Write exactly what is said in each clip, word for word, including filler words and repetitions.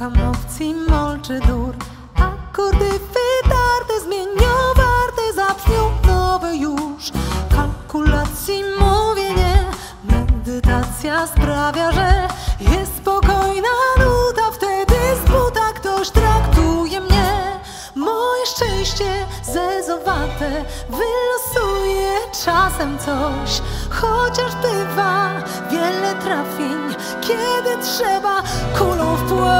Szukam opcji, mol czy dur. Akordy wytarte zmienią warte, zabrzmią nowe już. Kalkulacji mówię nie. Medytacja sprawia, że jest spokojna nuta. Wtedy z buta ktoś traktuje mnie. Moje szczęście zezowate wylosuje czasem coś. Chociaż bywa wiele trafień, kiedy trzeba kulą w płot.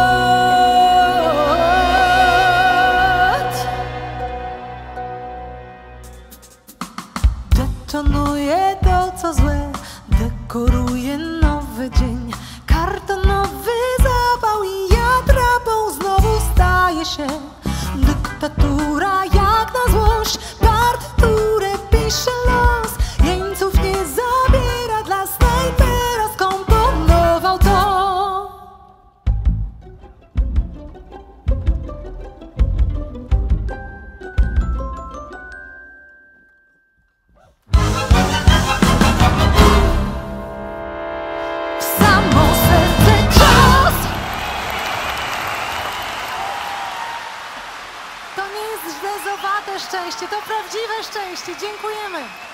Detonuję to, co złe, dekoruję nowy dzień. Kartonowy zapał i ja drapą znowu staje się. Dyktatura jak na złość, partyturę pisze los. Jeńców nie zabiera, dla snajpera skomponował to. W samo serce cios. To nie jest zdezowate szczęście, to prawdziwe szczęście. Dziękujemy.